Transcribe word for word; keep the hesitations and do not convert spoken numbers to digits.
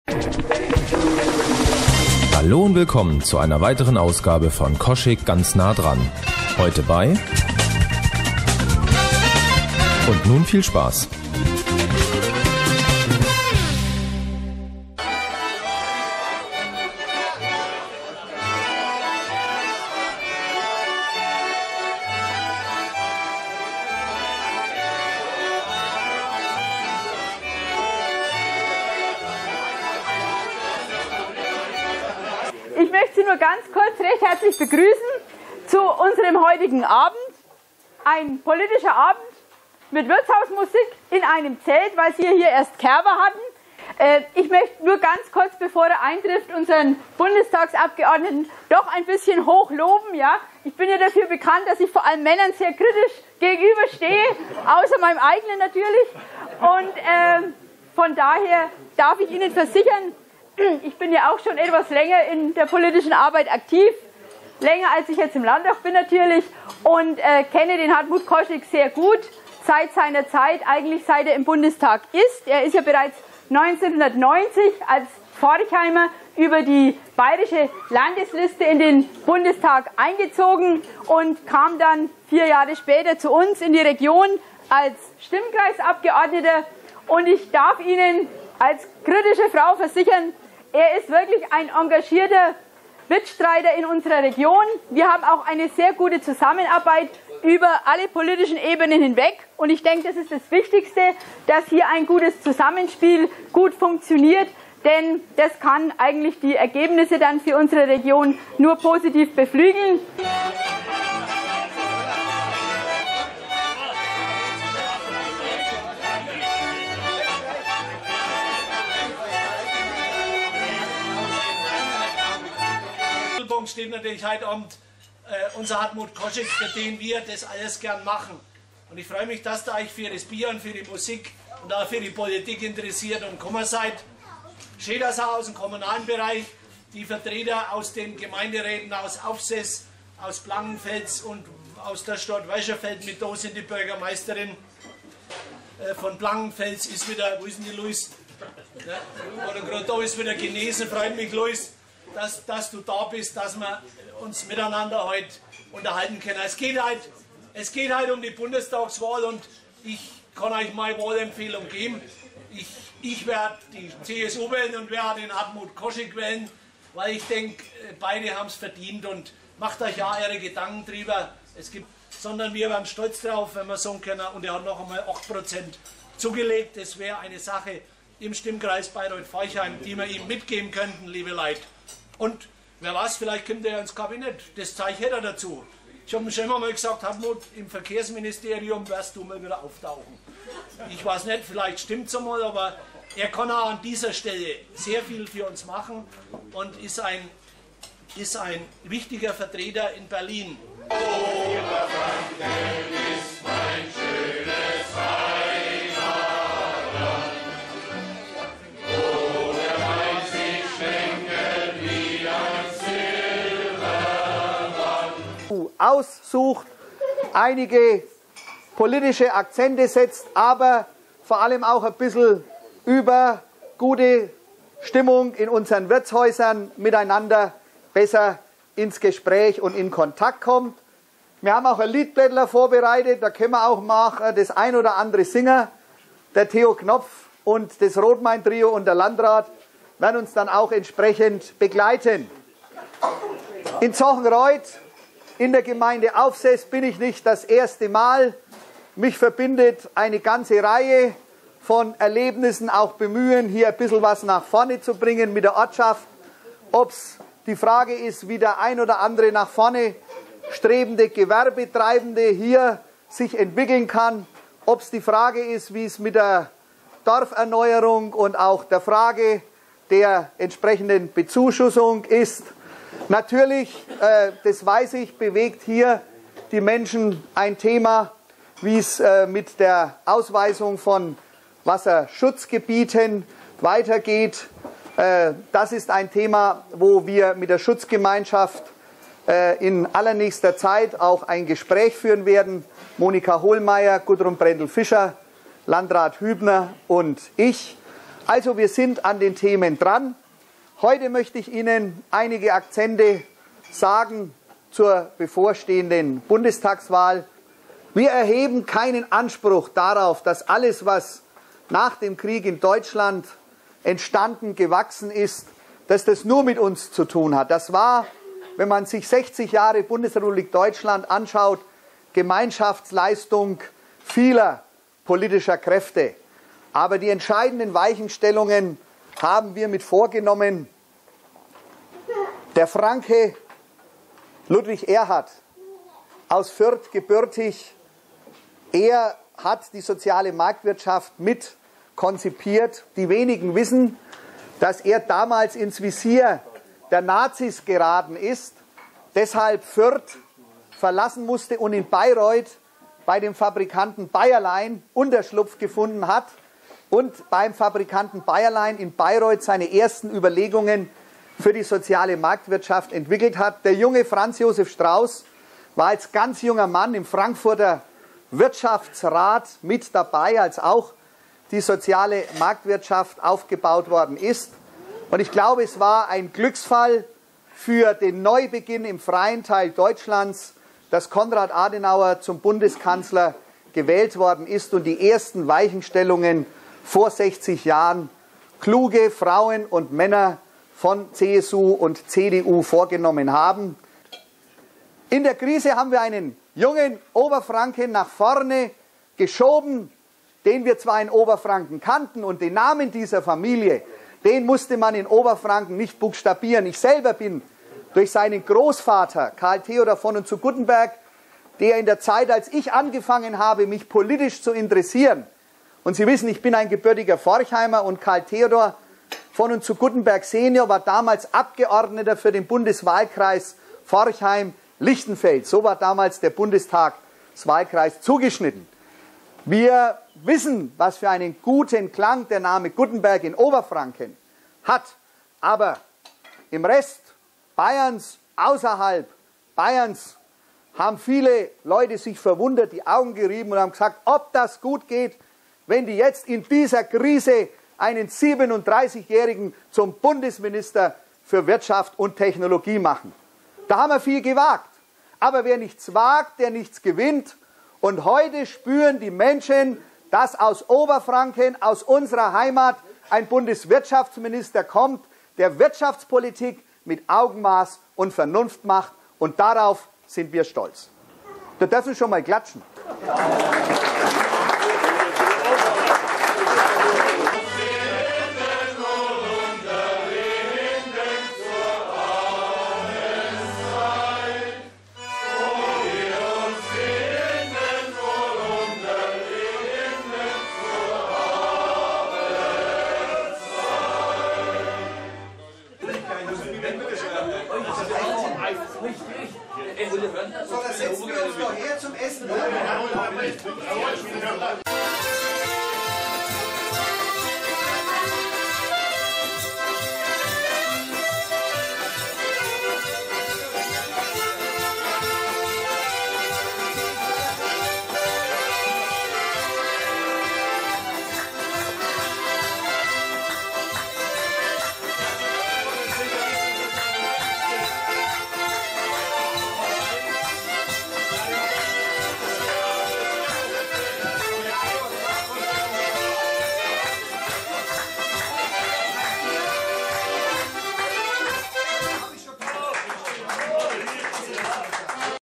Hallo und willkommen zu einer weiteren Ausgabe von Koschek ganz nah dran. Heute bei... Und nun viel Spaß. Ich möchte Sie nur ganz kurz recht herzlich begrüßen zu unserem heutigen Abend. Ein politischer Abend mit Wirtshausmusik in einem Zelt, weil Sie hier erst Kerber hatten. Ich möchte nur ganz kurz, bevor er eintrifft, unseren Bundestagsabgeordneten doch ein bisschen hoch loben. Ja? Ich bin ja dafür bekannt, dass ich vor allem Männern sehr kritisch gegenüberstehe, außer meinem eigenen natürlich. Und äh, von daher darf ich Ihnen versichern, ich bin ja auch schon etwas länger in der politischen Arbeit aktiv, länger als ich jetzt im Landtag bin natürlich, und äh, kenne den Hartmut Koschek sehr gut, seit seiner Zeit, eigentlich seit er im Bundestag ist. Er ist ja bereits neunzehnhundertneunzig als Forchheimer über die bayerische Landesliste in den Bundestag eingezogen und kam dann vier Jahre später zu uns in die Region als Stimmkreisabgeordneter. Und ich darf Ihnen als kritische Frau versichern, er ist wirklich ein engagierter Mitstreiter in unserer Region. Wir haben auch eine sehr gute Zusammenarbeit über alle politischen Ebenen hinweg. Und ich denke, das ist das Wichtigste, dass hier ein gutes Zusammenspiel gut funktioniert. Denn das kann eigentlich die Ergebnisse dann für unsere Region nur positiv beflügeln. Steht natürlich heute Abend äh, unser Hartmut Koschek, für den wir das alles gern machen. Und ich freue mich, dass ihr euch für das Bier und für die Musik und auch für die Politik interessiert und gekommen seid. Schön, dass auch aus dem kommunalen Bereich die Vertreter aus den Gemeinderäten aus Aufsess, aus Blankenfels und aus der Stadt Weischerfeld mit da sind. Die Bürgermeisterin äh, von Blankenfels ist wieder, wo ist denn die Luis? Ja, oder gerade da ist wieder genesen, freut mich Luis. Dass, dass du da bist, dass wir uns miteinander heute unterhalten können. Es geht halt, es geht halt um die Bundestagswahl und ich kann euch meine Wahlempfehlung geben. Ich, ich werde die C S U wählen und werde den Hartmut Koschek wählen, weil ich denke, beide haben es verdient und macht euch ja eure Gedanken drüber. Es gibt, sondern wir werden stolz drauf, wenn wir sagen können, und er hat noch einmal acht Prozent zugelegt. Das wäre eine Sache im Stimmkreis Bayreuth-Forchheim, die wir ihm mitgeben könnten, liebe Leute. Und wer weiß, vielleicht kommt er ins Kabinett. Das zeigt er dazu. Ich habe mir schon immer mal gesagt, Hartmut, im Verkehrsministerium wirst du mal wieder auftauchen. Ich weiß nicht, vielleicht stimmt es einmal, aber er kann auch an dieser Stelle sehr viel für uns machen und ist ein, ist ein wichtiger Vertreter in Berlin. Oh, ist mein schönes aussucht, einige politische Akzente setzt, aber vor allem auch ein bisschen über gute Stimmung in unseren Wirtshäusern miteinander besser ins Gespräch und in Kontakt kommt. Wir haben auch ein Liedblättler vorbereitet, da können wir auch mal das ein oder andere singen. Der Theo Knopf und das Rotmain-Trio und der Landrat werden uns dann auch entsprechend begleiten. In Zochenreuth in der Gemeinde Aufsess bin ich nicht das erste Mal. Mich verbindet eine ganze Reihe von Erlebnissen, auch Bemühen, hier ein bisschen was nach vorne zu bringen mit der Ortschaft. Ob es die Frage ist, wie der ein oder andere nach vorne strebende Gewerbetreibende hier sich entwickeln kann. Ob es die Frage ist, wie es mit der Dorferneuerung und auch der Frage der entsprechenden Bezuschussung ist. Natürlich, äh, das weiß ich, bewegt hier die Menschen ein Thema, wie es äh, mit der Ausweisung von Wasserschutzgebieten weitergeht. Äh, das ist ein Thema, wo wir mit der Schutzgemeinschaft äh, in allernächster Zeit auch ein Gespräch führen werden. Monika Hohlmeier, Gudrun Brendel-Fischer, Landrat Hübner und ich. Also wir sind an den Themen dran. Heute möchte ich Ihnen einige Akzente sagen zur bevorstehenden Bundestagswahl. Wir erheben keinen Anspruch darauf, dass alles, was nach dem Krieg in Deutschland entstanden, gewachsen ist, dass das nur mit uns zu tun hat. Das war, wenn man sich sechzig Jahre Bundesrepublik Deutschland anschaut, Gemeinschaftsleistung vieler politischer Kräfte. Aber die entscheidenden Weichenstellungen haben wir mit vorgenommen. Der Franke Ludwig Erhard, aus Fürth gebürtig, er hat die soziale Marktwirtschaft mit konzipiert. Die wenigen wissen, dass er damals ins Visier der Nazis geraten ist, deshalb Fürth verlassen musste und in Bayreuth bei dem Fabrikanten Bayerlein Unterschlupf gefunden hat und beim Fabrikanten Bayerlein in Bayreuth seine ersten Überlegungen für die soziale Marktwirtschaft entwickelt hat. Der junge Franz Josef Strauß war als ganz junger Mann im Frankfurter Wirtschaftsrat mit dabei, als auch die soziale Marktwirtschaft aufgebaut worden ist. Und ich glaube, es war ein Glücksfall für den Neubeginn im freien Teil Deutschlands, dass Konrad Adenauer zum Bundeskanzler gewählt worden ist und die ersten Weichenstellungen vor sechzig Jahren kluge Frauen und Männer von C S U und C D U vorgenommen haben. In der Krise haben wir einen jungen Oberfranken nach vorne geschoben, den wir zwar in Oberfranken kannten und den Namen dieser Familie, den musste man in Oberfranken nicht buchstabieren. Ich selber bin durch seinen Großvater Karl Theodor von und zu Guttenberg, der in der Zeit, als ich angefangen habe, mich politisch zu interessieren, und Sie wissen, ich bin ein gebürtiger Forchheimer, und Karl Theodor von und zu Guttenberg Senior war damals Abgeordneter für den Bundeswahlkreis Forchheim-Lichtenfeld. So war damals der Bundestagswahlkreis zugeschnitten. Wir wissen, was für einen guten Klang der Name Guttenberg in Oberfranken hat. Aber im Rest Bayerns, außerhalb Bayerns, haben viele Leute sich verwundert, die Augen gerieben und haben gesagt, ob das gut geht, wenn die jetzt in dieser Krise einen siebenunddreißigjährigen zum Bundesminister für Wirtschaft und Technologie machen. Da haben wir viel gewagt. Aber wer nichts wagt, der nichts gewinnt. Und heute spüren die Menschen, dass aus Oberfranken, aus unserer Heimat, ein Bundeswirtschaftsminister kommt, der Wirtschaftspolitik mit Augenmaß und Vernunft macht. Und darauf sind wir stolz. Da dürfen Sie schon mal klatschen. So, das setzen wir uns doch her zum Essen.